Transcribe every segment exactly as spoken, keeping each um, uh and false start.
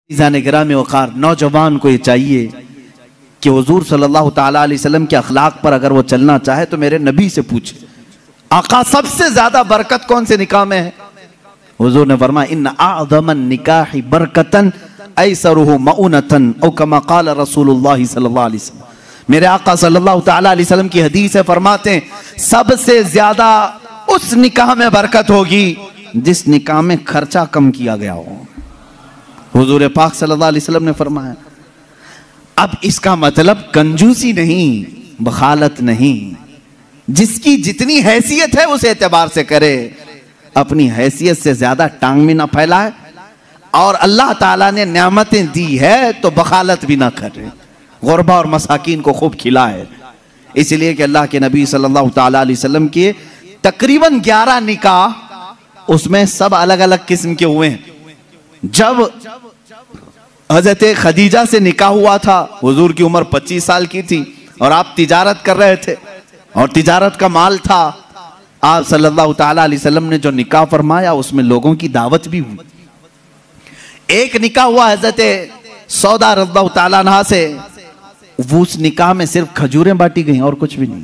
गिराम वक़ार नौजवान को ये चाहिए कि हुजूर सल्लल्लाहु ताला अलैहि वसल्लम के अखलाक पर अगर वो चलना चाहे तो मेरे नबी से पूछे, आका सबसे ज्यादा बरकत कौन से निकाह में है? हुजूर ने फरमाया इन्न अअज़मन निकाहि बरकतन ऐसरुहु मऊनतन औ कमा क़ाल रसूलुल्लाह सल्लल्लाहु अलैहि वसल्लम। मेरे आका सल्लल्लाहु ताला अलैहि वसल्लम की हदीस है, फरमाते हैं सबसे ज्यादा उस निकाह में बरकत होगी जिस निकाह में खर्चा कम किया गया हो। हुजूर पाक सल्लल्लाहु अलैहि वसल्लम ने फरमाया। अब इसका मतलब कंजूसी नहीं, बखालत नहीं, जिसकी जितनी हैसियत है उस एतबार से करे, अपनी हैसियत से ज्यादा टांग में ना फैलाए, और अल्लाह ताला ने नेमतें दी है तो बखालत भी ना करे, गुरबा और मसाकीन को खूब खिलाए। इसलिए कि अल्लाह के नबी सल्लल्लाहु ताला अलैहि वसल्लम के तकरीबन ग्यारह निकाह, उसमें सब अलग अलग किस्म के हुए हैं। जब हजरत खदीजा से निकाह हुआ था, हुजूर की उम्र पच्चीस साल की थी और आप तिजारत कर रहे थे और तिजारत का माल था। आप सल्लल्लाहु ताला अलैहि वसल्लम ने जो निकाह फरमाया उसमें लोगों की दावत भी हुई। एक निकाह हुआ हजरत सौदा रज़ियल्लाहु ताला अन्हा से, वो उस निकाह में सिर्फ खजूरें बांटी गई और कुछ भी नहीं।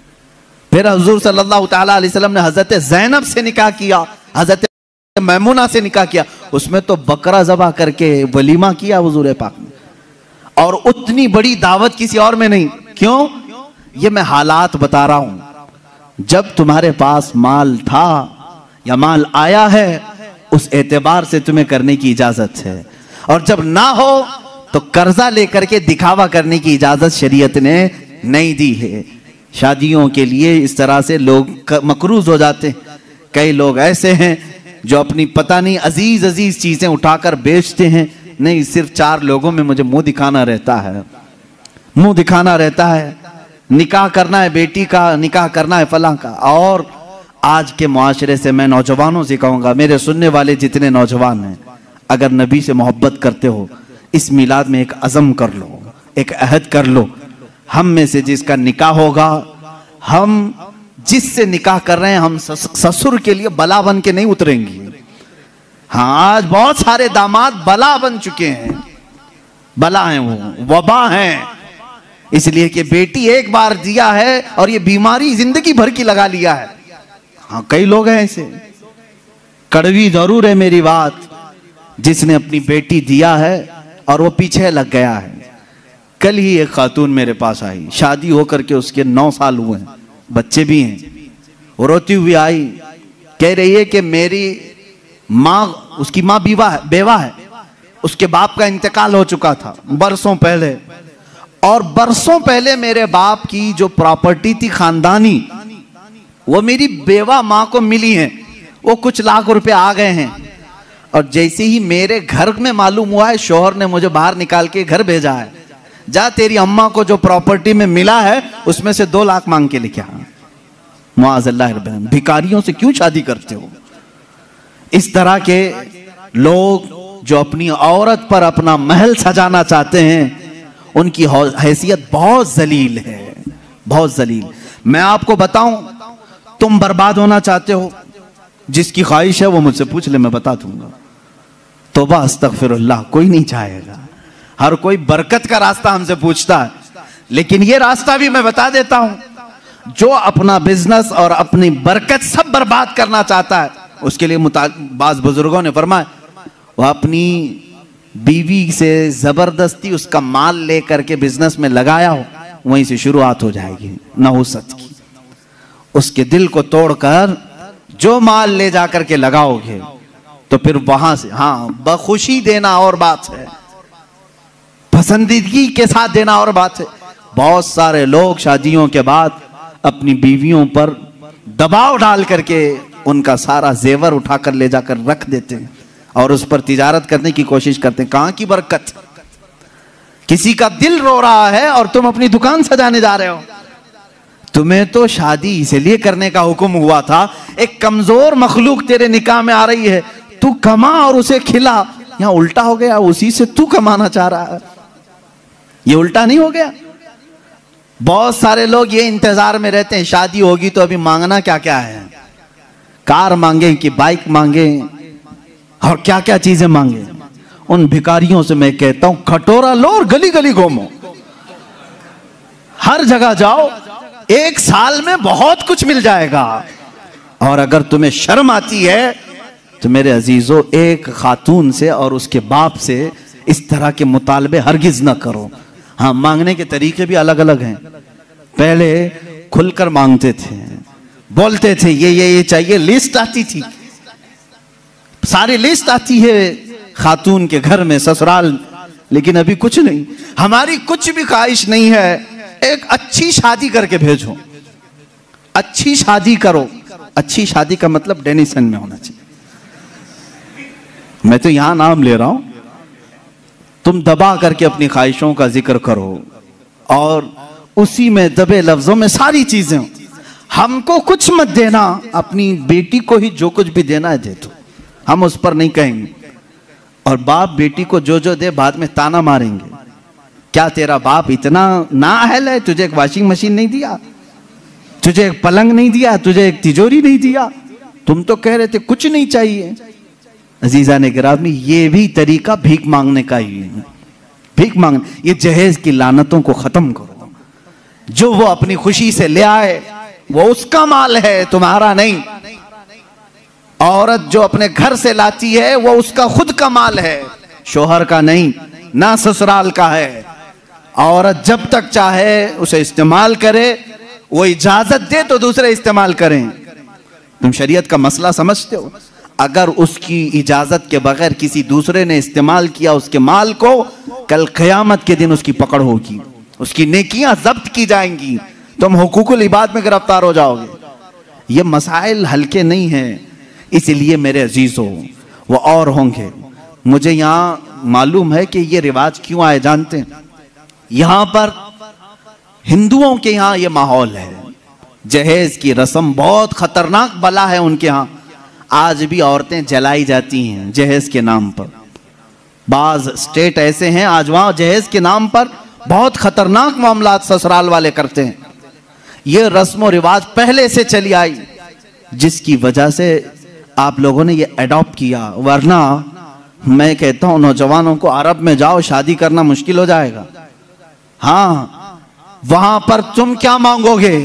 फिर हुजूर सल्लल्लाहु ताला अलैहि वसल्लम ने हजरत ज़ैनब से निकाह किया, हजरत मैमुना से निकाह किया, उसमें तो बकरा ज़बह करके वलीमा किया हुजूर पाक ने, और उतनी बड़ी दावत किसी और में नहीं। क्यों? ये मैं हालात बता रहा हूं। जब तुम्हारे पास माल था या माल आया है उस एतबार से तुम्हें करने की इजाजत है, और जब ना हो तो कर्जा लेकर के दिखावा करने की इजाजत शरीयत ने नहीं दी है। शादियों के लिए इस तरह से लोग मकरूज हो जाते हैं। कई लोग ऐसे हैं जो अपनी पता नहीं अजीज अजीज चीजें उठाकर बेचते हैं, नहीं सिर्फ चार लोगों में मुझे मुंह दिखाना रहता है, मुंह दिखाना रहता है, निकाह करना है बेटी का, निकाह करना है फलां का। और आज के मुआशरे से मैं नौजवानों से कहूंगा, मेरे सुनने वाले जितने नौजवान हैं, अगर नबी से मोहब्बत करते हो इस मिलाद में एक अज़म कर लो, एक अहद कर लो, हम में से जिसका निकाह होगा, हम जिससे निकाह कर रहे हैं, हम ससुर के लिए बला बन के नहीं उतरेंगे। हाँ, आज बहुत सारे दामाद बला बन चुके हैं, बला हैं, वो वबा हैं, इसलिए कि बेटी एक बार दिया है और ये बीमारी जिंदगी भर की लगा लिया है। हाँ, कई लोग हैं ऐसे। कड़वी जरूर है मेरी बात, जिसने अपनी बेटी दिया है और वो पीछे लग गया है। कल ही एक खातून मेरे पास आई, शादी होकर के उसके नौ साल हुए हैं, बच्चे भी हैं। वो रोती हुई आई, कह रही है कि मेरी माँ, उसकी माँ बीवा है, बेवा है, उसके बाप का इंतकाल हो चुका था बरसों पहले, और बरसों पहले मेरे बाप की जो प्रॉपर्टी थी खानदानी, वो मेरी बेवा माँ को मिली है, वो कुछ लाख रुपए आ गए हैं। और जैसे ही मेरे घर में मालूम हुआ है, शौहर ने मुझे बाहर निकाल के घर भेजा है, जा तेरी अम्मा को जो प्रॉपर्टी में मिला है उसमें से दो लाख मांग के लेके आ। मुआज़ल्लाह, भिखारियों से क्यों शादी करते हो? इस तरह के लोग जो अपनी औरत पर अपना महल सजाना चाहते हैं, उनकी हैसियत बहुत जलील है, बहुत जलील। मैं आपको बताऊं, तुम बर्बाद होना चाहते हो, जिसकी ख्वाहिश है वो मुझसे पूछ ले, मैं बता दूंगा। तौबा अस्तगफिरुल्लाह, कोई नहीं चाहेगा। हर कोई बरकत का रास्ता हमसे पूछता है, लेकिन ये रास्ता भी मैं बता देता हूं। जो अपना बिजनेस और अपनी बरकत सब बर्बाद करना चाहता है, उसके लिए बाज़ बुजुर्गों ने फरमाया, वह अपनी बीवी से जबरदस्ती उसका माल लेकर के बिजनेस में लगाया हो, वहीं से शुरुआत हो जाएगी नहुसत की। उसके दिल को तोड़कर जो माल ले जाकर के लगाओगे तो फिर वहां से, हाँ, बखुशी देना और बात है, पसंदीदगी के साथ देना और बात है। बहुत सारे लोग शादियों के बाद अपनी बीवियों पर दबाव डाल करके उनका सारा जेवर उठाकर ले जाकर रख देते हैं और उस पर तिजारत करने की कोशिश करते हैं। कहां की बरकत? किसी का दिल रो रहा है और तुम अपनी दुकान सजाने जा रहे हो। तुम्हें तो शादी इसलिए करने का हुक्म हुआ था, एक कमजोर मखलूक तेरे निकाह में आ रही है, तू कमा और उसे खिला। यहां उल्टा हो गया, उसी से तू कमाना चाह रहा है। ये उल्टा नहीं हो गया? बहुत सारे लोग ये इंतजार में रहते हैं, शादी होगी तो अभी मांगना क्या क्या है, कार मांगे कि बाइक मांगे और क्या क्या चीजें मांगे। उन भिखारियों से मैं कहता हूं खटोरा लो और गली गली घूमो, हर जगह जाओ, एक साल में बहुत कुछ मिल जाएगा। और अगर तुम्हें शर्म आती है तो मेरे अजीजों, एक खातून से और उसके बाप से इस तरह के मुतालबे हरगिज ना करो। हाँ, मांगने के तरीके भी अलग अलग हैं। पहले खुलकर मांगते थे, बोलते थे ये ये ये चाहिए, लिस्ट आती थी, सारी लिस्ट आती है खातून के घर में, ससुराल। लेकिन अभी कुछ नहीं, हमारी कुछ भी ख्वाहिश नहीं है, एक अच्छी शादी करके भेजो, अच्छी शादी करो। अच्छी शादी का मतलब डेनिसन में होना चाहिए। मैं तो यहां नाम ले रहा हूं, तुम दबा करके अपनी ख्वाहिशों का जिक्र करो और उसी में दबे लफ्जों में सारी चीजें। हमको कुछ मत देना, अपनी बेटी को ही जो कुछ भी देना है दे दो, हम उस पर नहीं कहेंगे। और बाप बेटी को जो जो दे बाद में ताना मारेंगे, क्या तेरा बाप इतना नाअहल है, तुझे एक वॉशिंग मशीन नहीं दिया, तुझे एक पलंग नहीं दिया, तुझे एक तिजोरी नहीं दिया, तुम तो कह रहे थे कुछ नहीं चाहिए। अजीजा ने गिरामी, ये भी तरीका भीख मांगने का ही है। भीख मांग, ये जहेज की लानतों को खत्म करो। जो वो अपनी खुशी से ले आए वो उसका माल है, तुम्हारा नहीं। औरत जो अपने घर से लाती है वो उसका खुद का माल है, शोहर का नहीं, ना ससुराल का है। औरत जब तक चाहे उसे इस्तेमाल करे, वो इजाजत दे तो दूसरे इस्तेमाल करें। तुम शरीयत का मसला समझते हो? अगर उसकी इजाजत के बगैर किसी दूसरे ने इस्तेमाल किया उसके माल को, कल क़यामत के दिन उसकी पकड़ होगी, उसकी नेकियां जब्त की जाएंगी, तुम हुकूकुल इबाद में गिरफ्तार हो जाओगे। ये मसाइल हल्के नहीं हैं, इसलिए मेरे अजीजों वो और होंगे। मुझे यहाँ मालूम है कि ये रिवाज क्यों आए जानते हैं? यहाँ पर हिंदुओं के यहाँ ये माहौल है, जहेज की रस्म बहुत खतरनाक बला है उनके यहाँ। आज भी औरतें जलाई जाती हैं जहेज के नाम पर। बाज स्टेट ऐसे हैं आज वहां जहेज के नाम पर बहुत खतरनाक मामलात ससुराल वाले करते हैं। ये रस्म रिवाज पहले से चली आई, जिसकी वजह से आप लोगों ने ये अडॉप्ट किया। वरना मैं कहता हूं नौजवानों को, अरब में जाओ, शादी करना मुश्किल हो जाएगा। हाँ, वहां पर तुम क्या मांगोगे?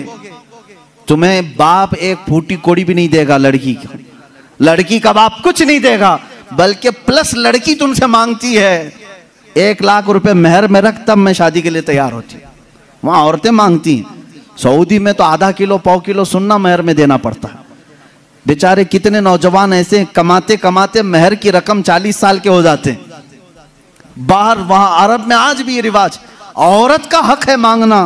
तुम्हें बाप एक फूटी कोड़ी भी नहीं देगा लड़की की, लड़की का बाप कुछ नहीं देगा, बल्कि प्लस लड़की तुमसे मांगती है एक लाख रुपए मेहर में रख, तब मैं शादी के लिए तैयार होती। वहां औरतें मांगती हैं। सऊदी में तो आधा किलो पौ किलो सुन्ना मेहर में देना पड़ता है। बेचारे कितने नौजवान ऐसे कमाते कमाते मेहर की रकम चालीस साल के हो जाते हैं। बाहर वहां अरब में आज भी ये रिवाज, औरत का हक है मांगना,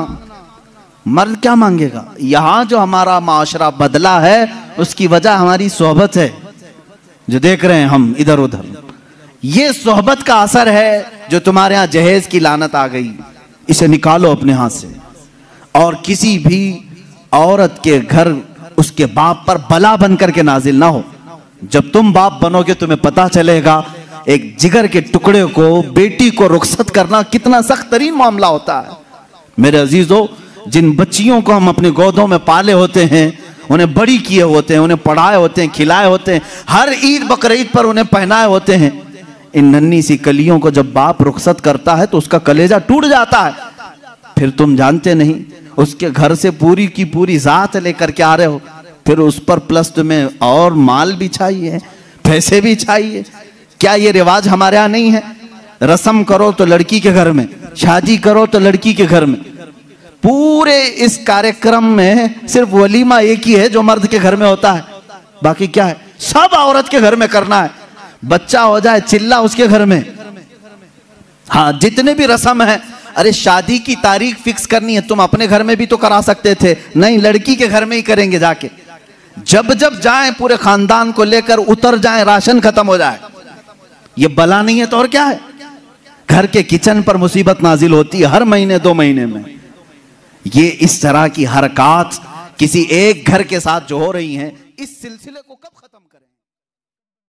मर्द क्या मांगेगा? यहां जो हमारा माशरा बदला है उसकी वजह हमारी सोहबत है, जो देख रहे हैं हम इधर उधर। ये सोहबत का असर है जो तुम्हारे यहां जहेज की लानत आ गई। इसे निकालो अपने हाथ से। और किसी भी औरत के घर उसके बाप पर बला बन करके नाजिल ना हो। जब तुम बाप बनोगे तुम्हें पता चलेगा एक जिगर के टुकड़े को, बेटी को रुखसत करना कितना सख्त तरीन मामला होता है। मेरे अजीजों, जिन बच्चियों को हम अपने गोदों में पाले होते हैं, उन्हें बड़ी किए होते हैं, उन्हें पढ़ाए होते हैं, खिलाए होते हैं, हर ईद बकरीद पर उन्हें पहनाए होते हैं, इन नन्ही सी कलियों को जब बाप रुखसत करता है तो उसका कलेजा टूट जाता है। फिर तुम जानते नहीं, उसके घर से पूरी की पूरी जात लेकर के आ रहे हो, फिर उस पर प्लस तुम्हें और माल भी चाहिए, पैसे भी चाहिए। क्या ये रिवाज हमारे यहाँ नहीं है? रस्म करो तो लड़की के घर में, शादी करो तो लड़की के घर में। पूरे इस कार्यक्रम में सिर्फ वलीमा एक ही है जो मर्द के घर में होता है, बाकी क्या है? सब औरत के घर में करना है। बच्चा हो जाए चिल्ला उसके घर में। हाँ, जितने भी रस्म है, अरे शादी की तारीख फिक्स करनी है, तुम अपने घर में भी तो करा सकते थे, नहीं लड़की के घर में ही करेंगे जाके। जब जब जाएं पूरे खानदान को लेकर उतर जाएं, राशन खत्म हो जाए। ये बला नहीं है तो और क्या है? घर के किचन पर मुसीबत नाजिल होती है हर महीने दो महीने में। ये इस तरह की हरकत किसी एक घर के साथ जो हो रही हैं, इस सिलसिले को कब खत्म